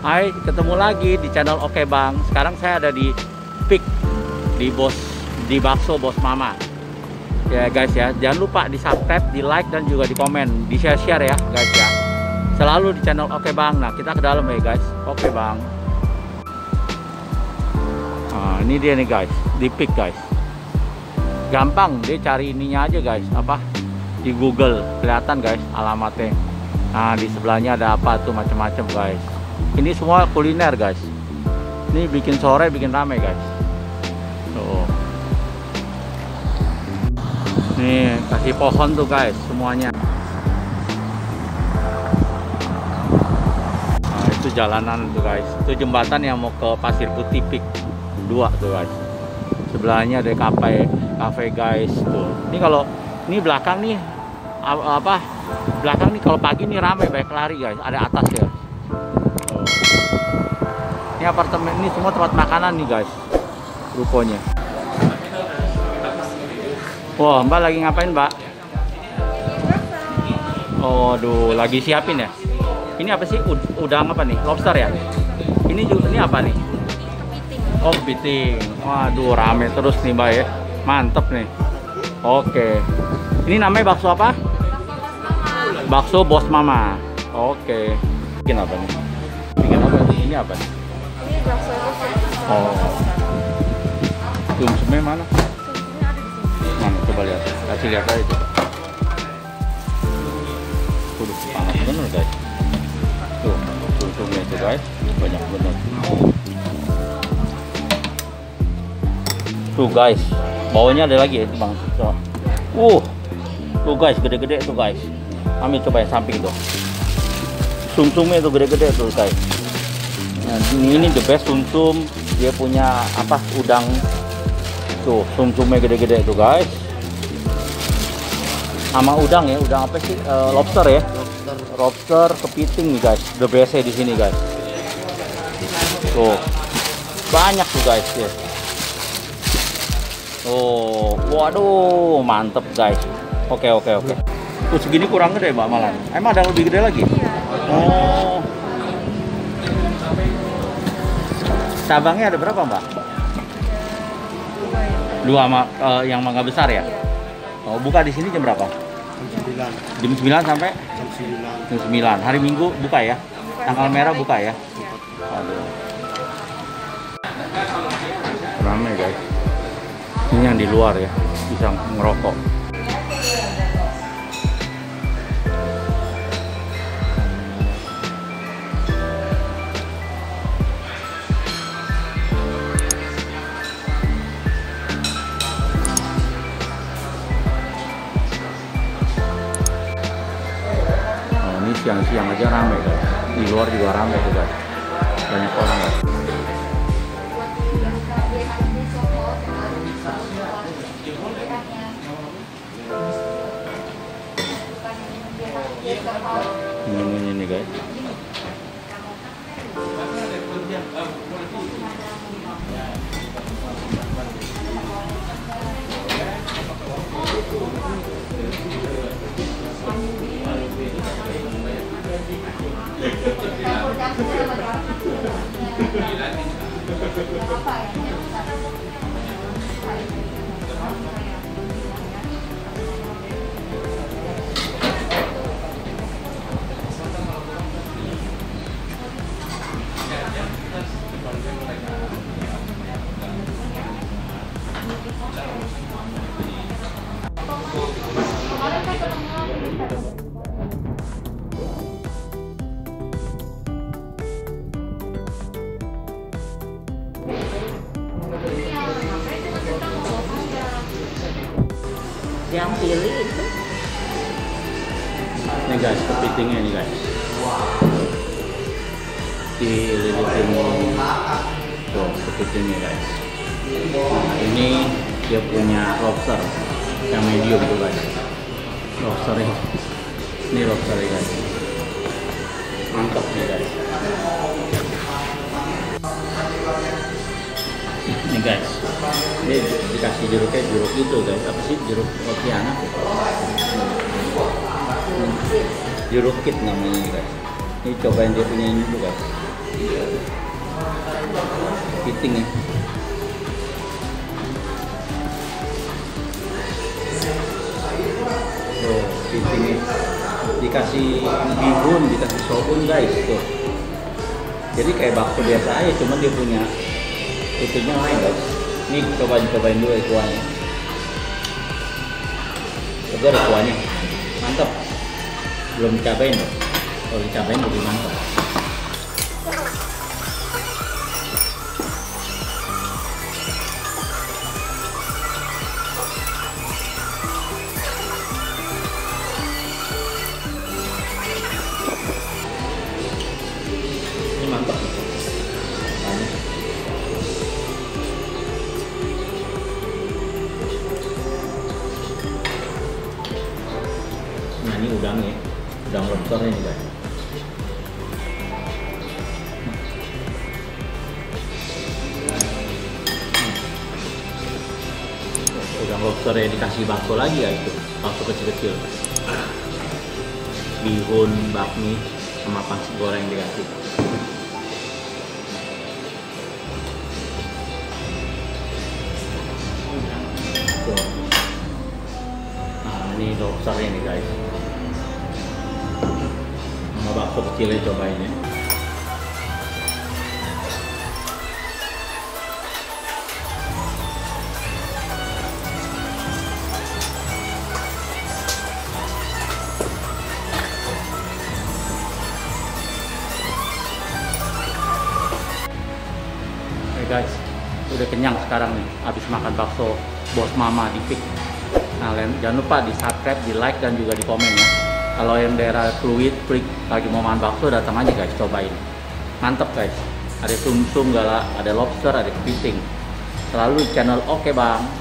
Hai, ketemu lagi di channel Oke Bang. Sekarang saya ada di Peak, di bakso Bos Mama. Ya guys ya, jangan lupa di subscribe, di like dan juga di komen, di share ya guys ya. Selalu di channel Oke Bang. Nah kita ke dalam ya guys. Oke Bang. Nah ini dia nih guys, di Peak guys. Gampang, dia cari ininya aja guys, apa di Google kelihatan guys alamatnya. Nah di sebelahnya ada apa tuh macam-macam guys. Ini semua kuliner guys. Ini bikin sore bikin rame guys. Tuh. Nih kasih pohon tuh guys semuanya. Nah itu jalanan tuh guys. Itu jembatan yang mau ke Pasir Putih Peak 2 tuh guys. Sebelahnya ada kafe guys tuh. Ini kalau ini belakang nih apa belakang nih kalau pagi nih rame banyak lari guys. Ada atas ya. Tuh. Ini apartemen ini semua tempat makanan nih guys. Rukonya. Wah, Mbak lagi ngapain, Mbak? Oh, aduh, lagi siapin ya. Ini apa sih? Udang apa nih? Lobster ya? Ini juga ini apa nih? Oh, kepiting. Waduh, rame terus nih, Mbak ya. Mantep nih. Oke. Ini namanya bakso apa? Bakso Bos Mama. Oke. Bikin apa nih? Bikin apa nih? Ini apa nih? Ini bakso. Oh. Sumsumnya mana? Mana? Coba lihat. Kasih lihat aja coba. Udah panas bener guys. Tuh, sumsumnya itu guys. Banyak bener. Tuh guys, bawahnya ada lagi ya bang. Coba. Tuh guys, gede-gede tuh guys. Ambil coba yang samping tuh. Sumsumnya tuh gede-gede tuh guys. Nah, ini the best sumsum. Dia punya apa? Udang. Tuh, sumsumnya gede-gede tuh guys. Sama udang ya, udang apa sih? Lobster ya. Lobster kepiting nih guys. The best di sini guys. Tuh, banyak tuh guys ya. Oh, waduh, mantep guys. Oke. Segini kurang gede mbak malah. Emang ada yang lebih gede lagi? Oh. Cabangnya ada berapa mbak? Dua sama yang mangga besar ya? Oh, buka di sini jam berapa? Jam 9 sampai? Jam 9. Hari Minggu buka ya? Tanggal merah buka ya? Aduh. Ramai guys. Ini yang di luar ya, bisa ngerokok. Oh, ini siang-siang aja ramai guys. Di luar juga ramai tuh guys. Banyak orang guys. Ini guys. Yang pilih itu ini guys, kepitingnya nih guys. Dililitin tuh kepitingnya guys. Nah, ini dia punya lobster yang medium tuh guys. Lobsternya ini lobsternya guys. Mantap nih guys. Ini guys, ini dikasih jeruknya, jeruk itu guys. Apa sih jeruk roti anak? Jeruk kit namanya guys. Ini cobain dia punya ini tuh guys. Kepiting ya. Oh, kepiting ini dikasih bihun, dikasih soun guys tuh. Jadi kayak bakso biasa aja, cuman dia punya itunya lain guys. Ini cobain dulu ya kuahnya. Coba ada kuahnya, mantap. Belum dicabain loh. Kalau dicabain lebih mantap. Ini mantap. Nah ini udangnya, udang lobster ini guys. Udang lobster yang dikasih bakso lagi ya, itu bakso kecil-kecil, bihun, bakmi, sama pangsit goreng dikasih. Tuh. Nah ini lobster ini guys, sama bakso kecilnya cobain ya. Guys, udah kenyang sekarang nih, habis makan bakso Bos Mama di Peak. Nah, jangan lupa di subscribe, di like, dan juga di komen ya. Kalau yang daerah Pluit, Peak lagi mau makan bakso, datang aja guys, cobain. Mantep guys, ada sumsum, ada lobster, ada kepiting. Selalu di channel Oke Bang.